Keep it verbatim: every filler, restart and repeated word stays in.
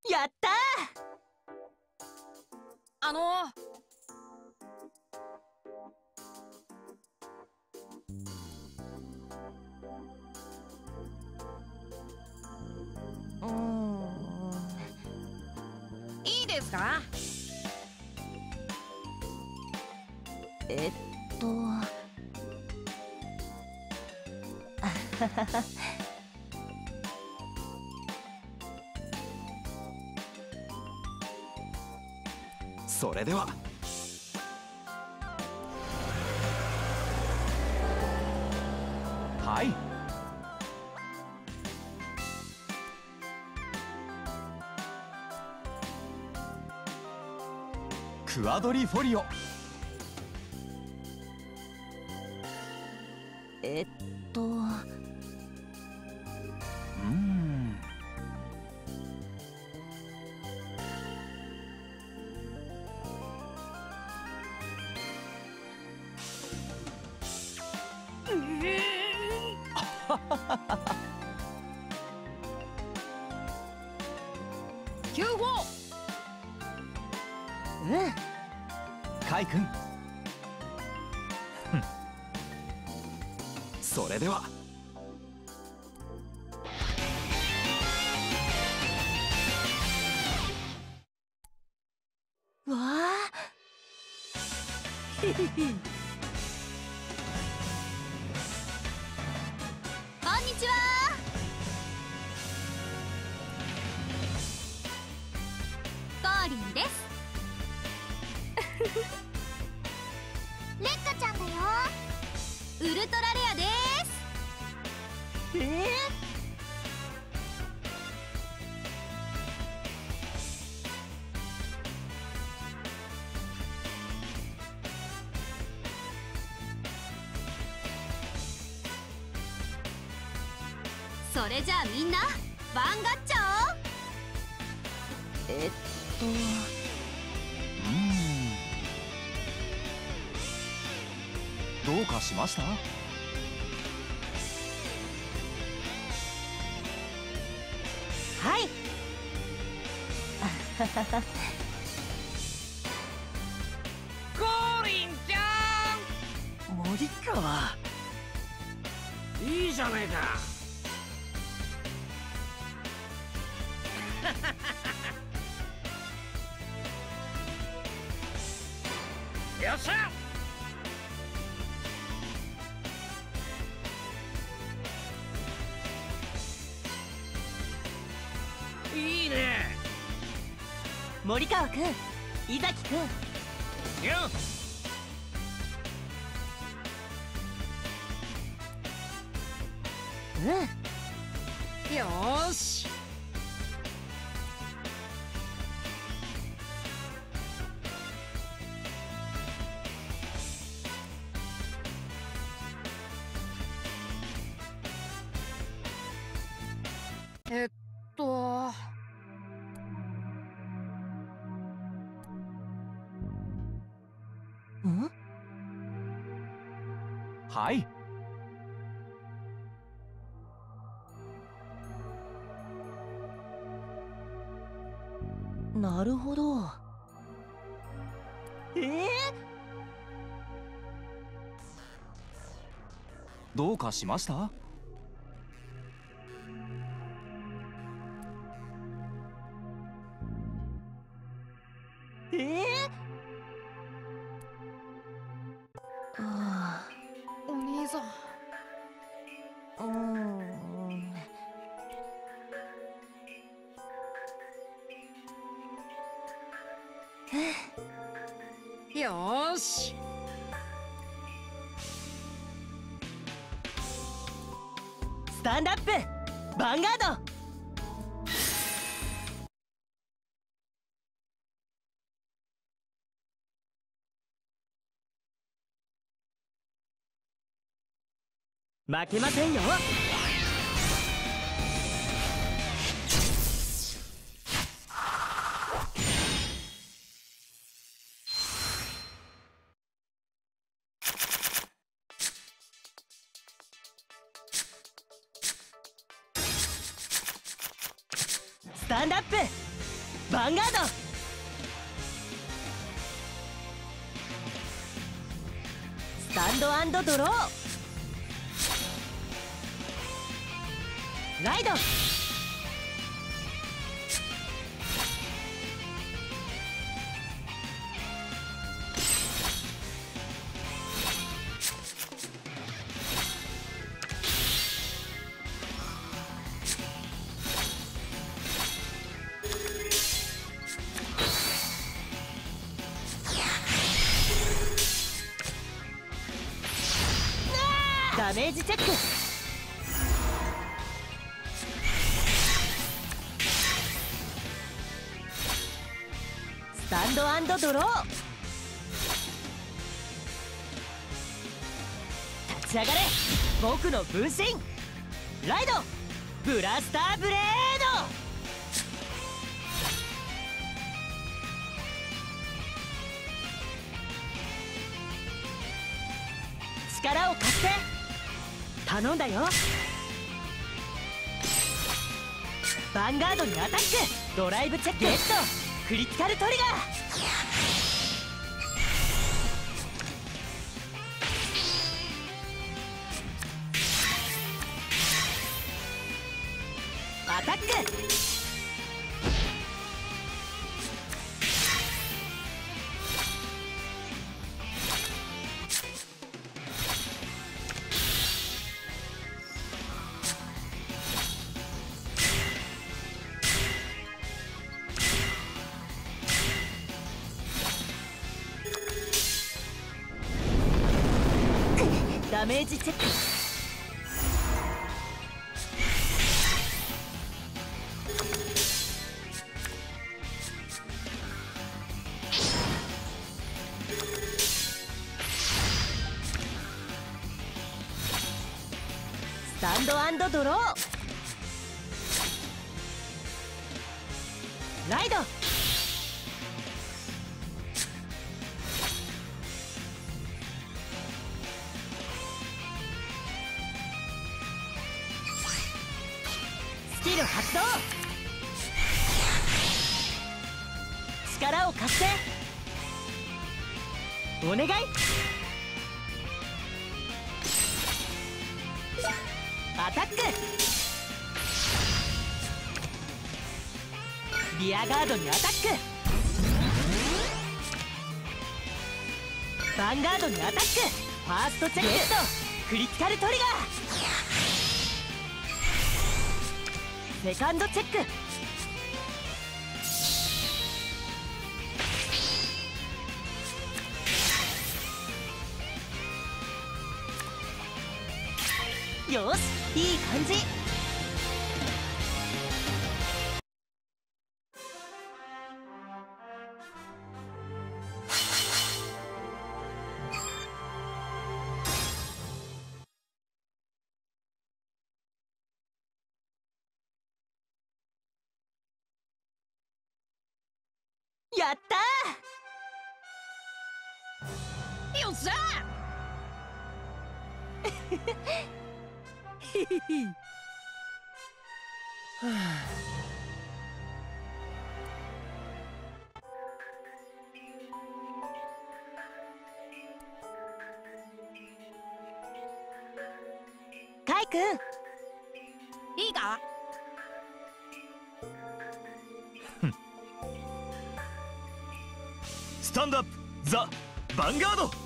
やったー。 あのうーん、 いいですか？ えっとあははは。 それでははい。クアドリフォリオ。 えっとうーん。 きゅうご。 うんカイ君。それではわあひひひ。 こんにちは。ゴーリンです。レッカちゃんだよ。ウルトラレアです。 えー、 それじゃあみんなバンガッチャを。 えっとうーん。どうかしました？ はい。あははは。 ゴーリンちゃ森川。 ん、いいじゃねえか。よっしゃ。いいね。 森川くん、伊崎くん。 ようん。 よーし。えっとん？ はい。 なるほど。えー、 どうかしました？ えー、あお兄さん。 あ、うーん。 よーし。 スタンドアップヴァンガード。負けませんよ。スタンドアップヴァンガード。スタンドアンドドロー。ライド。ダメージチェック。スタンドアンドドロー。立ち上がれ僕の分身。ライドブラスターブレード。力を貸して頼んだよ。ヴァンガードにアタック。ドライブチェック。ゲットクリティカルトリガー。アタック。ダメージチェック。スタンドアンドドロー。ライド。スキル発動。力を貸してお願い。アタック。リアガードにアタック。ヴァンガードにアタック。ファーストチェック。ゲットクリティカルトリガー。セカンドチェック。よしいい感じ。やったー。 よっしゃヒヒヒ。はあ。カイくん、 いいか。 スタンドアップザ・ヴァンガード。